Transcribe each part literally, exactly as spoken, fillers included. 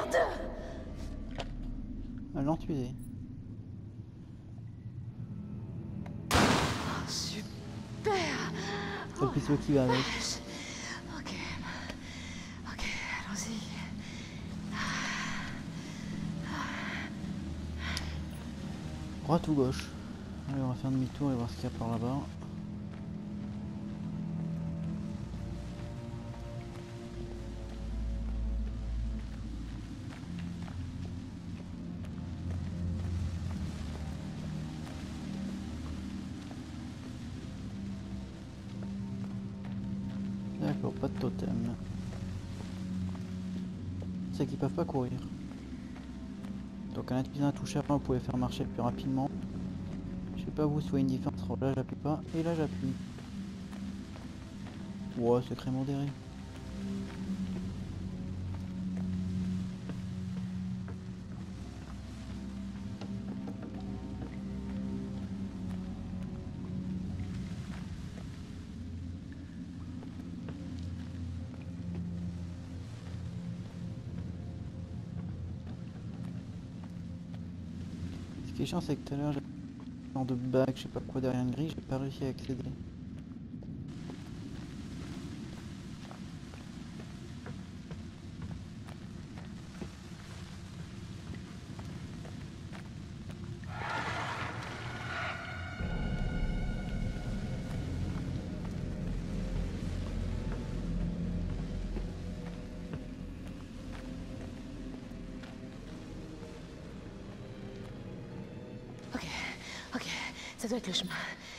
Merde! Un l'entué. Oh, super! C'est le pistolet qui va avec. Ok. Ok, allons-y. Droite ou gauche? Allez, on va faire demi-tour et voir ce qu'il y a par là-bas. D'accord, pas de totem. C'est qu'ils peuvent pas courir. Donc en utilisant un touche avant, vous pouvez faire marcher plus rapidement. Je sais pas vous, soit une différence. Là j'appuie pas et là j'appuie. Ouais, secret modéré. Ce qui est chiant, c'est que tout à l'heure j'ai un genre de bague, je sais pas quoi derrière une grille, j'ai pas réussi à accéder. Ok, ok, ça doit être le chemin.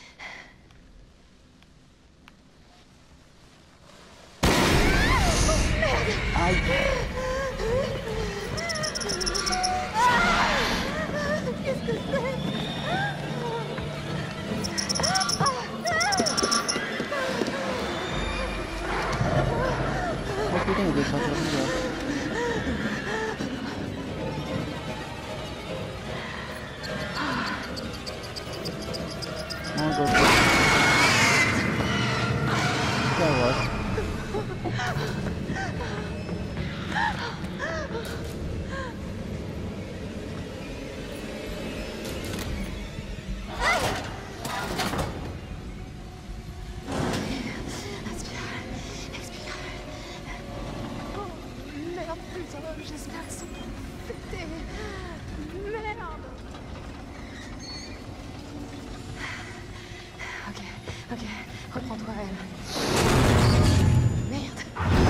Aïe! Qu'est-ce que c'est? Oh putain, il y a des créatures bizarres. Oh god. Carotte. Merde, putain, j'espère qu'ils sont pétés. Merde. Ok, ok, reprends-toi, elle. Merde.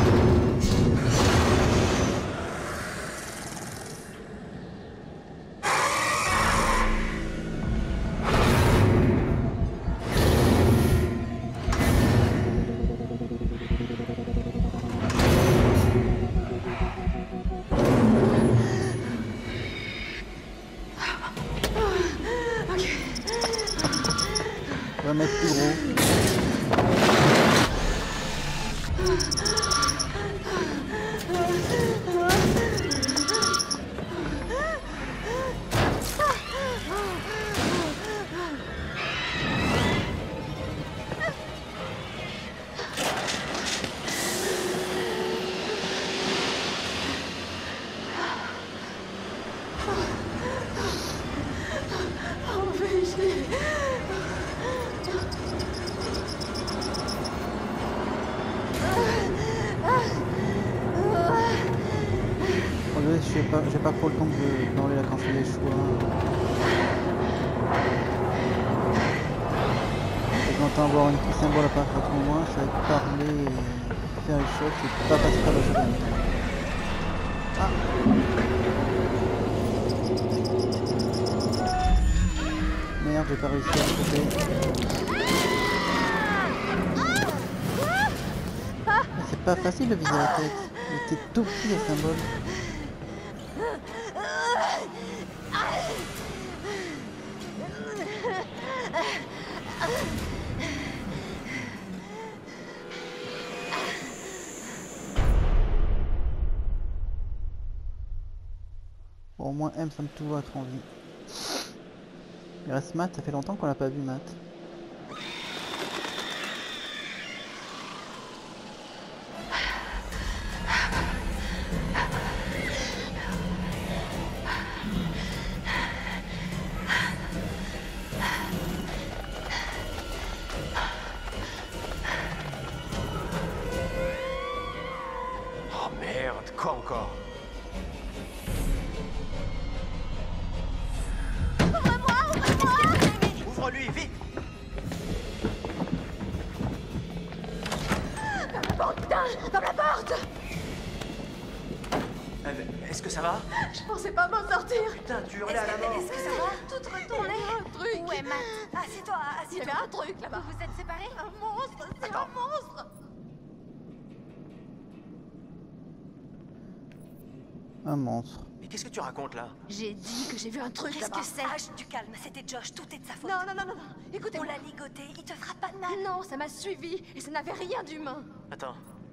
On va mettre plus gros. Oh, péché. Regardez, je sais pas, j'ai pas trop le temps de d'enlever la quantité des choix. J'entends avoir un petit symbole apparaître à tout moment, ça va être parler et faire les choses, c'est pas passer par le jeu. Ah! Merde, j'ai pas réussi à le choper. C'est pas facile de viser la tête. Il était tout petit le symbole. Bon, au moins M, ça me tout va être en vie. Il reste Matt, ça fait longtemps qu'on l'a pas vu Matt. Oh merde, quoi encore? Ouvre-lui, vite! Putain, dans la porte! Euh, Est-ce que ça va? Je pensais pas m'en sortir. Putain, tu hurlais à la mort. Est-ce que ça va? Tout retourné. Il y avait un truc. Ouais, Matt. Assieds-toi, Il y assieds-toi. avait un truc là-bas. Vous vous êtes séparés? Un monstre, c'est un monstre. Un monstre. Mais qu'est-ce que tu racontes là? J'ai dit que j'ai vu un truc Qu'est-ce là-bas. que c'est? Ah, du calme, c'était Josh, tout est de sa faute. Non, non, non, non, non. On Écoutez-moi. l'a ligoté, il te fera pas de mal. Non, ça m'a suivi et ça n'avait rien d'humain. Attends.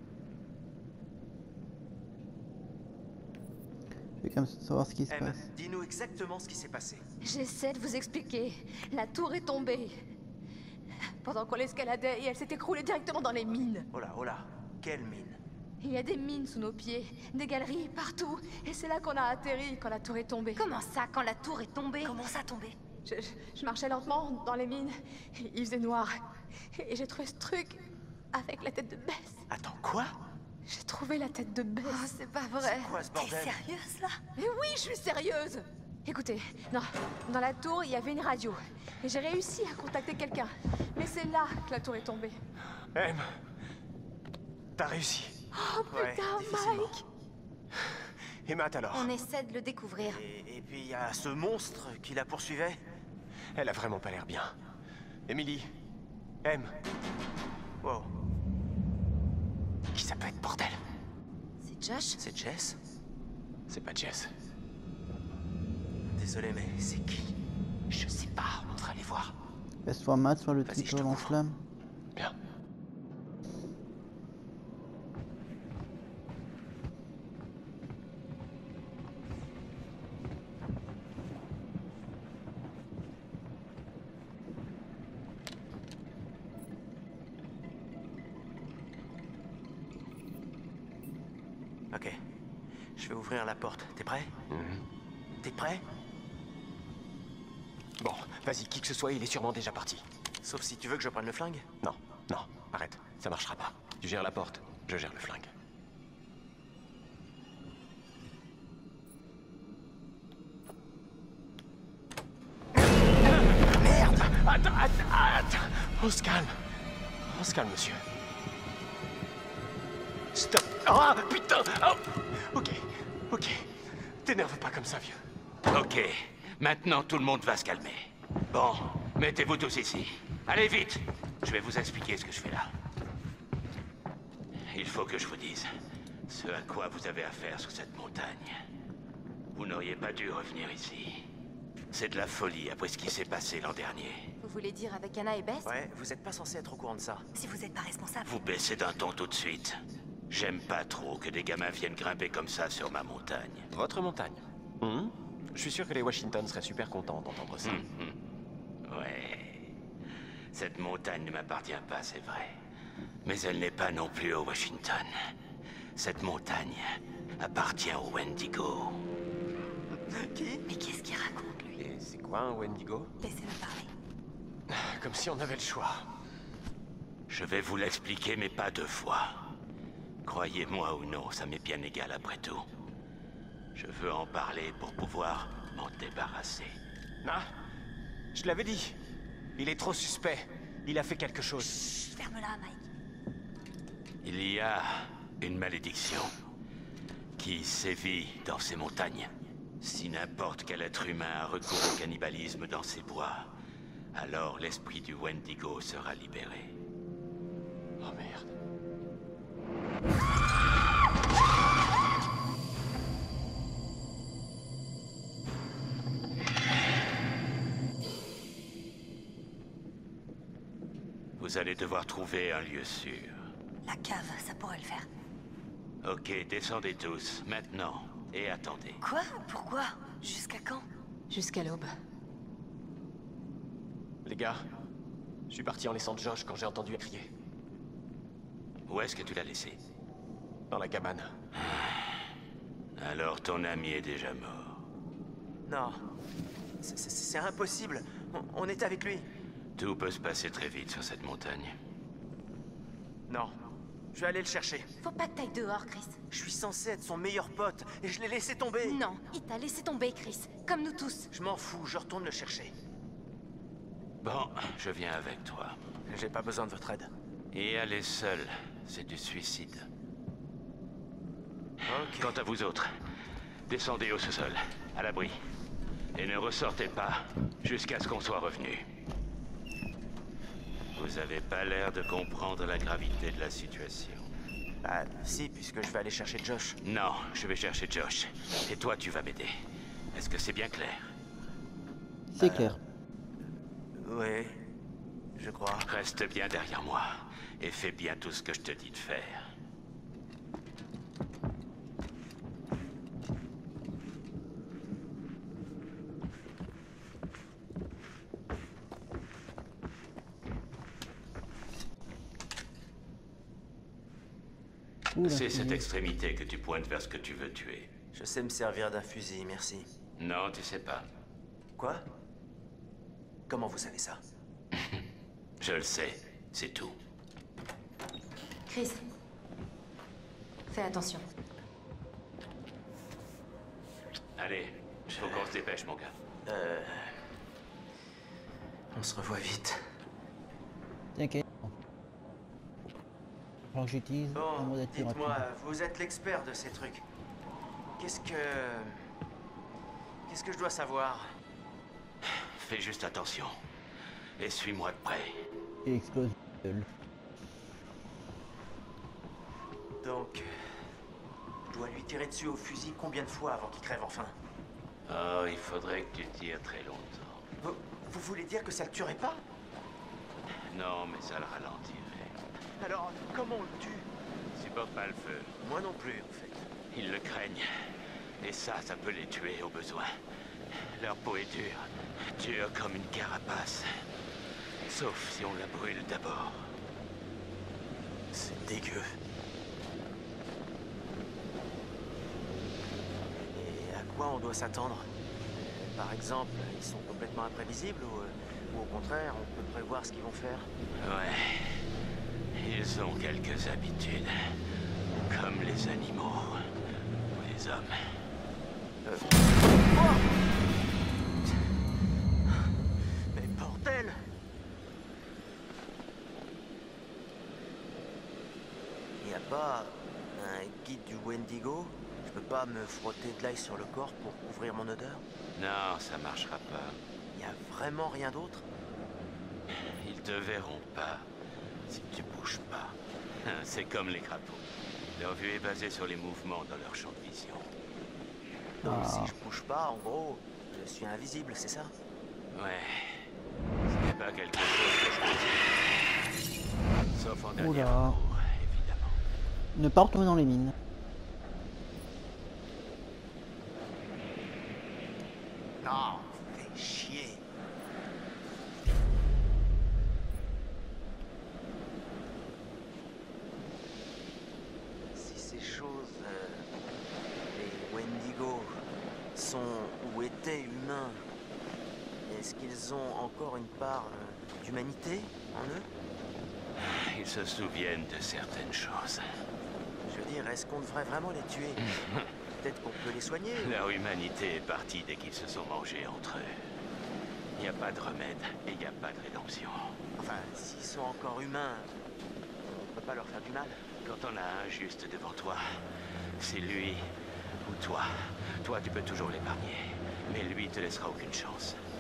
Je vais quand même savoir ce qui se Em, passe. dis-nous exactement ce qui s'est passé. J'essaie de vous expliquer. La tour est tombée. Pendant qu'on l'escaladait et elle s'est écroulée directement dans les mines. Oh là, oh là. Quelle mine. Il y a des mines sous nos pieds, des galeries partout. Et c'est là qu'on a atterri quand la tour est tombée. Comment ça, quand la tour est tombée? Comment ça tombé? Je, je- je marchais lentement dans les mines. Il faisait noir. Et j'ai trouvé ce truc avec la tête de Bess. Attends, quoi? J'ai trouvé la tête de Bess. Oh, c'est pas vrai. Quoi ce T'es bordel? sérieuse, là? Mais oui, je suis sérieuse. Écoutez, non, dans la tour, il y avait une radio. Et j'ai réussi à contacter quelqu'un. Mais c'est là que la tour est tombée. Em, t'as réussi. Oh Ouais, putain, difficilement. Mike! Et Matt alors? On essaie de le découvrir. Et, et puis il y a ce monstre qui la poursuivait. Elle a vraiment pas l'air bien. Emily. Em. Wow. Qui ça peut être, bordel? C'est Josh? C'est Jess? C'est pas Jess. Désolé, mais c'est qui? Je sais pas, on devrait aller voir. Soit Matt, soit le Vas-y, je triple te en couvre. flamme. Bien. Ok. Je vais ouvrir la porte. T'es prêt? T'es prêt? Bon, vas-y, qui que ce soit, il est sûrement déjà parti. Sauf si tu veux que je prenne le flingue. Non, non, arrête, ça marchera pas. Tu gères la porte, je gère le flingue. Merde! Attends, attends, attends! On se calme. On se calme, monsieur. Stop! Ah, putain! Oh. Ok, ok. T'énerve pas comme ça, vieux. Ok, maintenant tout le monde va se calmer. Bon, mettez-vous tous ici. Allez vite, je vais vous expliquer ce que je fais là. Il faut que je vous dise ce à quoi vous avez affaire sur cette montagne. Vous n'auriez pas dû revenir ici. C'est de la folie après ce qui s'est passé l'an dernier. Vous voulez dire avec Anna et Bess? Ouais, vous êtes pas censé être au courant de ça. Si vous êtes pas responsable. Vous baissez d'un ton tout de suite. J'aime pas trop que des gamins viennent grimper comme ça sur ma montagne. Votre montagne. Hmm? Je suis sûr que les Washington seraient super contents d'entendre ça. Ouais. Cette montagne ne m'appartient pas, c'est vrai. Mais elle n'est pas non plus au Washington. Cette montagne appartient au Wendigo. Qui? Mais qu'est-ce qu'il raconte, lui? Et c'est quoi un Wendigo? Laissez-le parler. Comme si on avait le choix. Je vais vous l'expliquer, mais pas deux fois. Croyez-moi ou non, ça m'est bien égal après tout. Je veux en parler pour pouvoir m'en débarrasser. Ah, je l'avais dit. Il est trop suspect. Il a fait quelque chose. Chut, ferme-la, Mike. Il y a une malédiction qui sévit dans ces montagnes. Si n'importe quel être humain a recours au cannibalisme dans ces bois, alors l'esprit du Wendigo sera libéré. Oh merde. Vous allez devoir trouver un lieu sûr. La cave, ça pourrait le faire. Ok, descendez tous, maintenant, et attendez. Quoi? Pourquoi? Jusqu'à quand? Jusqu'à l'aube. Les gars, je suis parti en laissant Josh quand j'ai entendu crier. Où est-ce que tu l'as laissé? Dans la cabane. Alors ton ami est déjà mort. Non. C'est- C'est c'est impossible. On, on était avec lui. Tout peut se passer très vite sur cette montagne. Non. Je vais aller le chercher. Faut pas que t'ailles dehors, Chris. Je suis censé être son meilleur pote, et je l'ai laissé tomber. Non, il t'a laissé tomber, Chris. Comme nous tous. Je m'en fous, je retourne le chercher. Bon, je viens avec toi. J'ai pas besoin de votre aide. Y aller seul, c'est du suicide. Ok. Quant à vous autres, descendez au sous-sol, à l'abri. Et ne ressortez pas jusqu'à ce qu'on soit revenu. Vous avez pas l'air de comprendre la gravité de la situation. Ah, si, puisque je vais aller chercher Josh. Non, je vais chercher Josh. Et toi, tu vas m'aider. Est-ce que c'est bien clair? C'est clair. Oui, je crois. Reste bien derrière moi. Et fais bien tout ce que je te dis de faire. Ouh, C'est la cette fusée. extrémité que tu pointes vers ce que tu veux tuer. Je sais me servir d'un fusil, merci. Non, tu sais pas. Quoi? Comment vous savez ça? Je le sais, c'est tout. Chris. Fais attention. Allez, faut qu'on se dépêche, mon gars. Euh... On se revoit vite. T'inquiète. Alors que j'utilise un Bon, mode attirant. dites-moi, vous êtes l'expert de ces trucs. Qu'est-ce que... Qu'est-ce que je dois savoir? Fais juste attention. Et suis-moi de près. Et explose la gueule. Donc... Je dois lui tirer dessus au fusil combien de fois avant qu'il crève enfin? Oh, il faudrait que tu tires très longtemps. Vous, vous voulez dire que ça le tuerait pas? Non, mais ça le ralentirait. Alors, comment on le tue? Ils supportent pas le feu. Moi non plus, en fait. Ils le craignent. Et ça, ça peut les tuer au besoin. Leur peau est dure. Dure comme une carapace. Sauf si on la brûle d'abord. C'est dégueu. Et à quoi on doit s'attendre? Par exemple, ils sont complètement imprévisibles ou, euh, ou au contraire, on peut prévoir ce qu'ils vont faire? Ouais. Ils ont quelques habitudes. Comme les animaux. Ou les hommes. Euh... Oh Mais bordel! Y a pas un guide du Wendigo? Je peux pas me frotter de l'ail sur le corps pour couvrir mon odeur? Non, ça marchera pas. Y a vraiment rien d'autre? Ils te verront pas si tu bouges pas. C'est comme les crapauds. Leur vue est basée sur les mouvements dans leur champ de vision. Donc Ah. si je bouge pas, en gros, je suis invisible, c'est ça? Ouais. Ce n'est pas quelque chose que je peux dire. Sauf en dernier Oula. recours, évidemment. Ne pas retourner dans les mines. Non, fais chier. Si ces choses, euh, les Wendigo, sont ou étaient humains, est-ce qu'ils ont encore une part euh, d'humanité en eux? Ils se souviennent de certaines choses. Je veux dire, est-ce qu'on devrait vraiment les tuer? Peut-être qu'on peut les soigner? Leur humanité est partie dès qu'ils se sont mangés entre eux. Il n'y a pas de remède et il n'y a pas de rédemption. Enfin, s'ils sont encore humains, on peut pas leur faire du mal. Quand on a un juste devant toi, c'est lui ou toi. Toi, tu peux toujours l'épargner, mais lui te laissera aucune chance.